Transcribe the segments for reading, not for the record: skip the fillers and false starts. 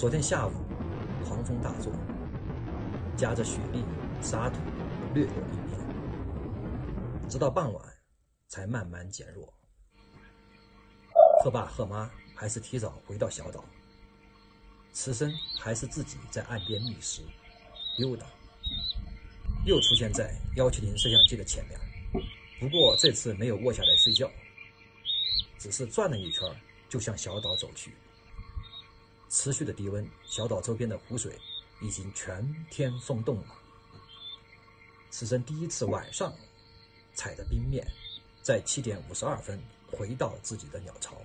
昨天下午狂风大作，夹着雪粒沙土掠过地面，直到傍晚才慢慢减弱。贺爸贺妈还是提早回到小岛，慈参还是自己在岸边觅食溜达，又出现在170摄像机的前面。不过这次没有卧下来睡觉，只是转了一圈就向小岛走去。持续的低温，小岛周边的湖水已经全天封冻了。慈参第一次晚上踩着冰面，在7点52分回到自己的鸟巢。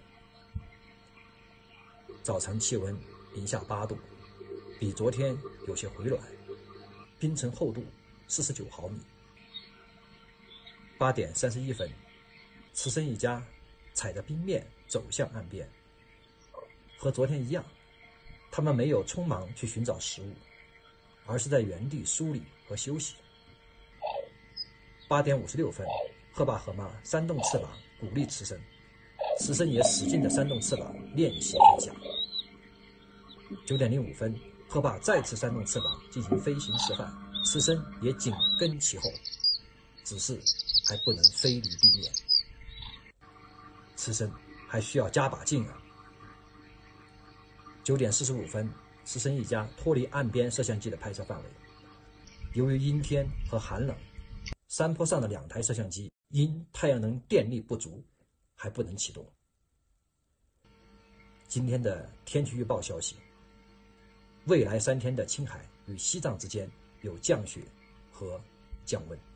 早晨气温零下8度，比昨天有些回暖，冰层厚度49毫米。8点31分，慈参一家踩着冰面走向岸边。和昨天一样，他们没有匆忙去寻找食物，而是在原地梳理和休息。8点56分，贺爸贺妈扇动翅膀鼓励慈参，慈参也使劲地扇动翅膀练习飞翔。9点05分，贺爸再次扇动翅膀进行飞行示范，慈参也紧跟其后，只是还不能飞离地面。慈参还需要加把劲啊！9点45分，慈参一家脱离岸边摄像机的拍摄范围。由于阴天和寒冷，山坡上的2台摄像机因太阳能电力不足，还不能启动。今天的天气预报消息，未来3天的青海与西藏之间有降雪和降温。